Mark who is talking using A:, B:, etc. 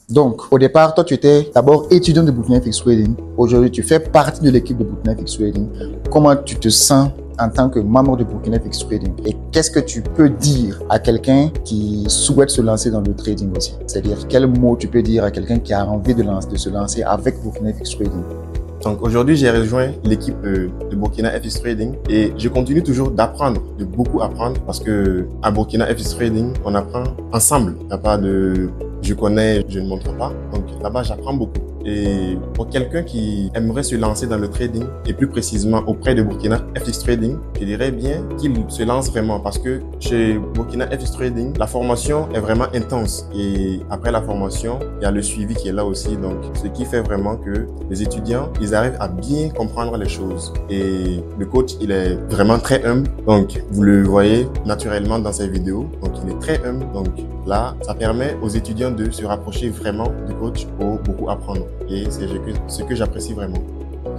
A: Donc, au départ, toi, tu étais d'abord étudiant de Burkina FX Trading. Aujourd'hui, tu fais partie de l'équipe de Burkina FX Trading. Comment tu te sens en tant que membre de Burkina FX Trading? Et qu'est-ce que tu peux dire à quelqu'un qui souhaite se lancer dans le trading aussi? C'est-à-dire, quel mot tu peux dire à quelqu'un qui a envie de se lancer avec Burkina FX Trading?
B: Donc aujourd'hui, j'ai rejoint l'équipe de Burkina FX Trading et je continue toujours d'apprendre, de beaucoup apprendre parce que à Burkina FX Trading, on apprend ensemble. Il n'y a pas de je connais, je ne montre pas. Donc là-bas, j'apprends beaucoup. Et pour quelqu'un qui aimerait se lancer dans le trading et plus précisément auprès de Burkina FX Trading, je dirais bien qu'il se lance vraiment parce que chez Burkina FX Trading, la formation est vraiment intense et après la formation, il y a le suivi qui est là aussi. Donc, ce qui fait vraiment que les étudiants, ils arrivent à bien comprendre les choses. Et le coach, il est vraiment très humble. Donc, vous le voyez naturellement dans ses vidéos. Donc, il est très humble. Donc, là, ça permet aux étudiants de se rapprocher vraiment du coach pour beaucoup apprendre. Et c'est ce que j'apprécie vraiment.